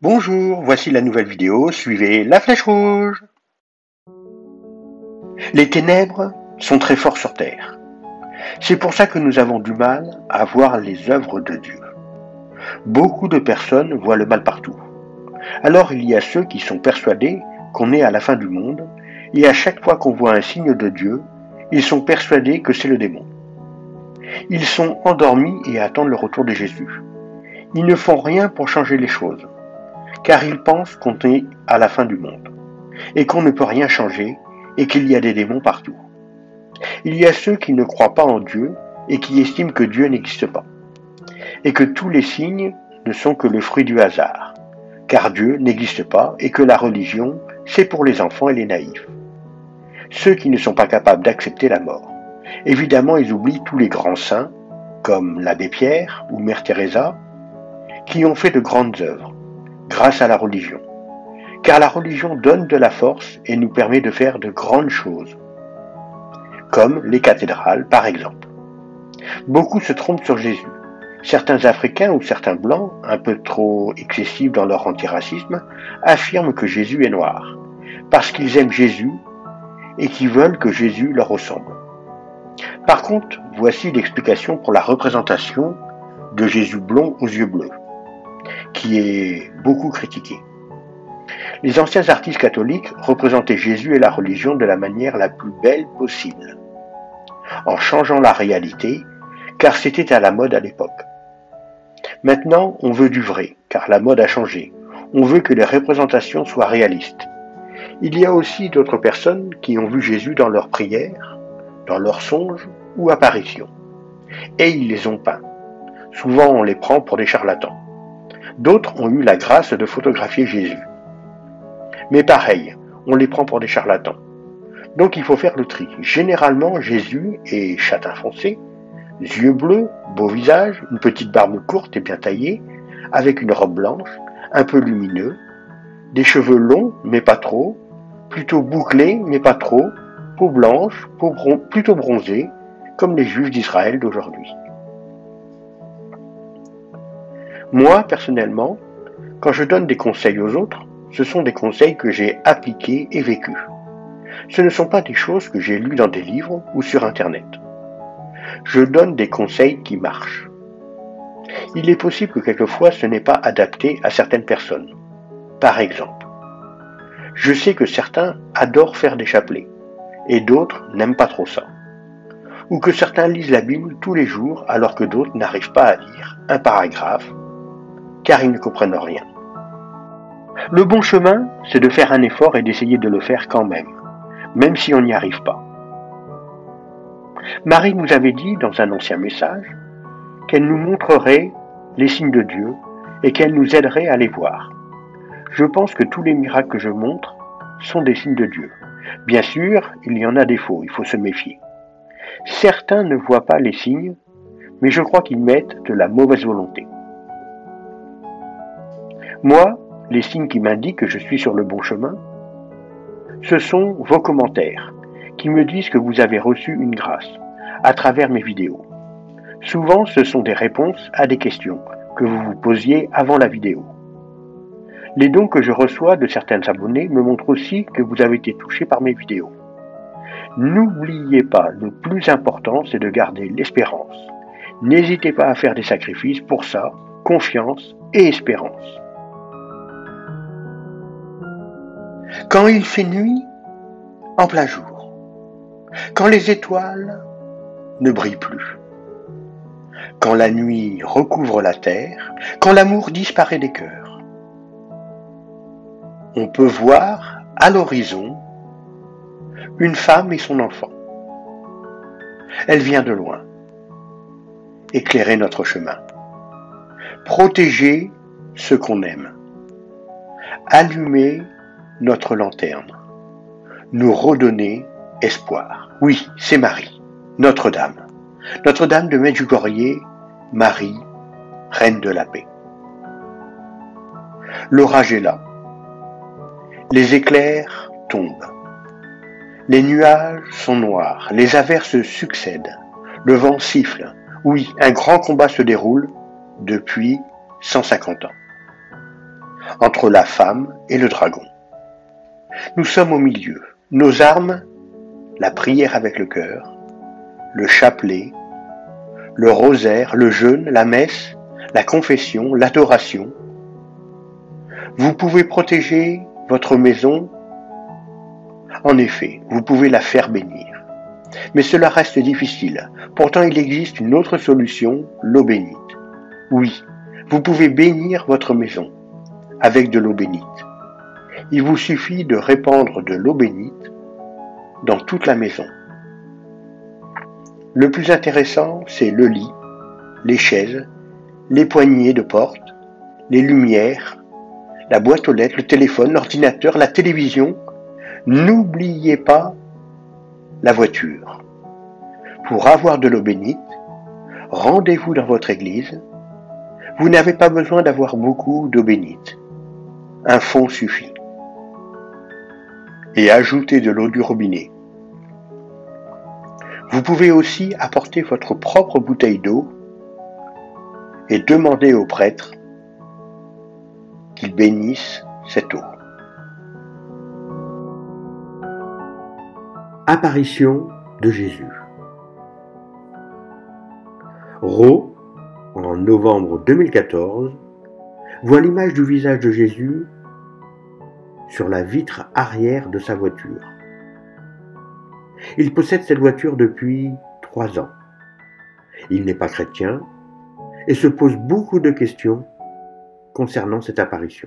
Bonjour, voici la nouvelle vidéo, suivez la flèche rouge. Les ténèbres sont très forts sur Terre. C'est pour ça que nous avons du mal à voir les œuvres de Dieu. Beaucoup de personnes voient le mal partout. Alors il y a ceux qui sont persuadés qu'on est à la fin du monde, et à chaque fois qu'on voit un signe de Dieu, ils sont persuadés que c'est le démon. Ils sont endormis et attendent le retour de Jésus. Ils ne font rien pour changer les choses, car ils pensent qu'on est à la fin du monde, et qu'on ne peut rien changer, et qu'il y a des démons partout. Il y a ceux qui ne croient pas en Dieu, et qui estiment que Dieu n'existe pas, et que tous les signes ne sont que le fruit du hasard, car Dieu n'existe pas, et que la religion, c'est pour les enfants et les naïfs. Ceux qui ne sont pas capables d'accepter la mort. Évidemment, ils oublient tous les grands saints, comme l'abbé Pierre ou Mère Teresa, qui ont fait de grandes œuvres, grâce à la religion. Car la religion donne de la force et nous permet de faire de grandes choses, comme les cathédrales par exemple. Beaucoup se trompent sur Jésus. Certains Africains ou certains Blancs, un peu trop excessifs dans leur antiracisme, affirment que Jésus est noir, parce qu'ils aiment Jésus et qu'ils veulent que Jésus leur ressemble. Par contre, voici l'explication pour la représentation de Jésus blond aux yeux bleus, qui est beaucoup critiquée. Les anciens artistes catholiques représentaient Jésus et la religion de la manière la plus belle possible, en changeant la réalité, car c'était à la mode à l'époque. Maintenant, on veut du vrai, car la mode a changé. On veut que les représentations soient réalistes. Il y a aussi d'autres personnes qui ont vu Jésus dans leurs prières, dans leurs songes ou apparitions. Et ils les ont peints. Souvent, on les prend pour des charlatans. D'autres ont eu la grâce de photographier Jésus. Mais pareil, on les prend pour des charlatans. Donc il faut faire le tri. Généralement, Jésus est châtain foncé, yeux bleus, beau visage, une petite barbe courte et bien taillée, avec une robe blanche, un peu lumineux, des cheveux longs mais pas trop, plutôt bouclés mais pas trop, peau blanche, plutôt bronzée, comme les juifs d'Israël d'aujourd'hui. Moi, personnellement, quand je donne des conseils aux autres, ce sont des conseils que j'ai appliqués et vécus. Ce ne sont pas des choses que j'ai lues dans des livres ou sur Internet. Je donne des conseils qui marchent. Il est possible que quelquefois ce n'est pas adapté à certaines personnes. Par exemple, je sais que certains adorent faire des chapelets, et d'autres n'aiment pas trop ça. Ou que certains lisent la Bible tous les jours alors que d'autres n'arrivent pas à lire un paragraphe, car ils ne comprennent rien. Le bon chemin, c'est de faire un effort et d'essayer de le faire quand même si on n'y arrive pas. Marie nous avait dit dans un ancien message qu'elle nous montrerait les signes de Dieu et qu'elle nous aiderait à les voir. Je pense que tous les miracles que je montre sont des signes de Dieu. Bien sûr, il y en a des faux, il faut se méfier. Certains ne voient pas les signes, mais je crois qu'ils mettent de la mauvaise volonté. Moi, les signes qui m'indiquent que je suis sur le bon chemin, ce sont vos commentaires qui me disent que vous avez reçu une grâce à travers mes vidéos. Souvent, ce sont des réponses à des questions que vous vous posiez avant la vidéo. Les dons que je reçois de certains abonnés me montrent aussi que vous avez été touchés par mes vidéos. N'oubliez pas, le plus important, c'est de garder l'espérance. N'hésitez pas à faire des sacrifices pour ça, confiance et espérance. Quand il fait nuit, en plein jour, quand les étoiles ne brillent plus, quand la nuit recouvre la terre, quand l'amour disparaît des cœurs, on peut voir à l'horizon une femme et son enfant. Elle vient de loin, éclairer notre chemin, protéger ceux qu'on aime, allumer notre lanterne, nous redonner espoir. Oui, c'est Marie, Notre-Dame. Notre-Dame de Medjugorje, Marie, reine de la paix. L'orage est là. Les éclairs tombent. Les nuages sont noirs. Les averses succèdent. Le vent siffle. Oui, un grand combat se déroule depuis 150 ans. entre la femme et le dragon. Nous sommes au milieu. Nos armes, la prière avec le cœur, le chapelet, le rosaire, le jeûne, la messe, la confession, l'adoration. Vous pouvez protéger votre maison. En effet, vous pouvez la faire bénir. Mais cela reste difficile. Pourtant, il existe une autre solution, l'eau bénite. Oui, vous pouvez bénir votre maison avec de l'eau bénite. Il vous suffit de répandre de l'eau bénite dans toute la maison. Le plus intéressant, c'est le lit, les chaises, les poignées de porte, les lumières, la boîte aux lettres, le téléphone, l'ordinateur, la télévision. N'oubliez pas la voiture. Pour avoir de l'eau bénite, rendez-vous dans votre église. Vous n'avez pas besoin d'avoir beaucoup d'eau bénite. Un fond suffit. Et ajoutez de l'eau du robinet. Vous pouvez aussi apporter votre propre bouteille d'eau et demander au prêtre qu'il bénisse cette eau. Apparition de Jésus. Rowe, en novembre 2014, voit l'image du visage de Jésus sur la vitre arrière de sa voiture. Il possède cette voiture depuis 3 ans. Il n'est pas chrétien et se pose beaucoup de questions concernant cette apparition.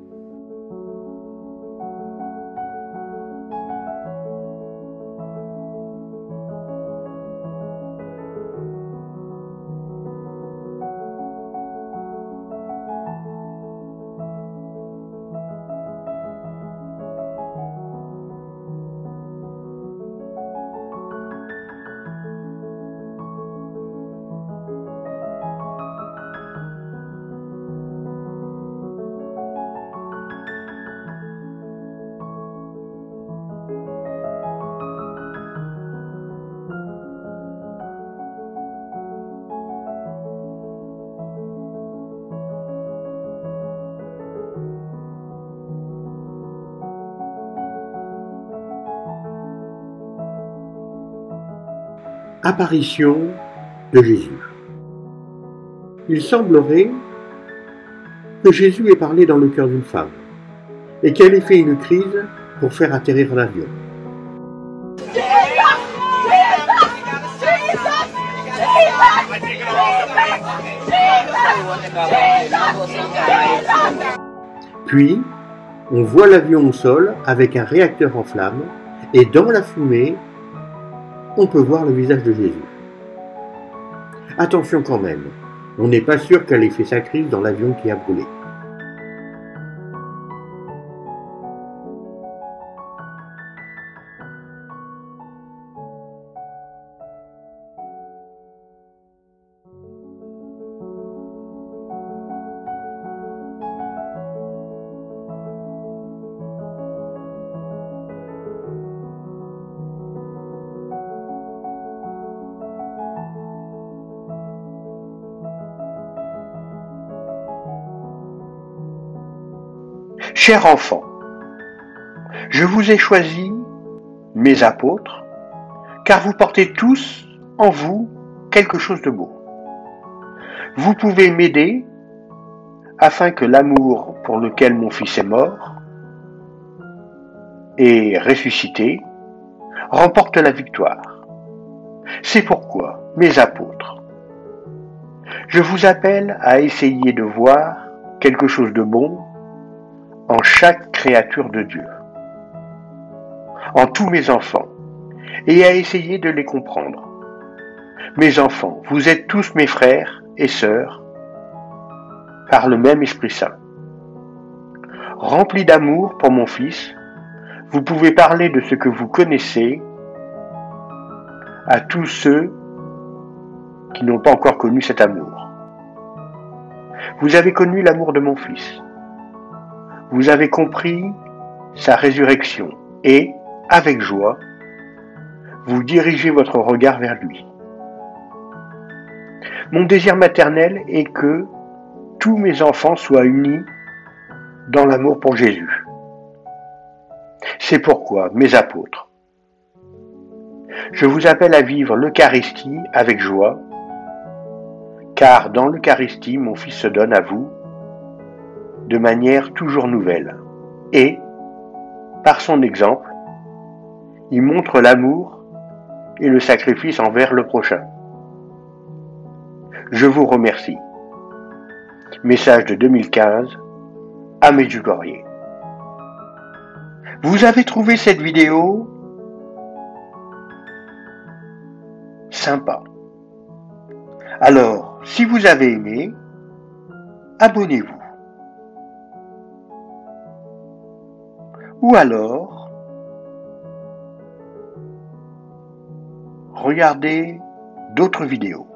Apparition de Jésus. Il semblerait que Jésus ait parlé dans le cœur d'une femme et qu'elle ait fait une crise pour faire atterrir l'avion. Puis, on voit l'avion au sol avec un réacteur en flammes et dans la fumée, on peut voir le visage de Jésus. Attention quand même, on n'est pas sûr qu'elle ait fait sa crise dans l'avion qui a brûlé. Chers enfants, je vous ai choisi, mes apôtres, car vous portez tous en vous quelque chose de beau. Vous pouvez m'aider afin que l'amour pour lequel mon Fils est mort et ressuscité remporte la victoire. C'est pourquoi, mes apôtres, je vous appelle à essayer de voir quelque chose de bon en chaque créature de Dieu, en tous mes enfants, et à essayer de les comprendre. Mes enfants, vous êtes tous mes frères et sœurs par le même Esprit Saint. Remplis d'amour pour mon Fils, vous pouvez parler de ce que vous connaissez à tous ceux qui n'ont pas encore connu cet amour. Vous avez connu l'amour de mon Fils. Vous avez compris sa résurrection et, avec joie, vous dirigez votre regard vers lui. Mon désir maternel est que tous mes enfants soient unis dans l'amour pour Jésus. C'est pourquoi, mes apôtres, je vous appelle à vivre l'Eucharistie avec joie, car dans l'Eucharistie, mon Fils se donne à vous de manière toujours nouvelle. Et, par son exemple, il montre l'amour et le sacrifice envers le prochain. Je vous remercie. Message de 2015 à Medjugorje. Vous avez trouvé cette vidéo sympa. Alors, si vous avez aimé, abonnez-vous. Ou alors, regardez d'autres vidéos.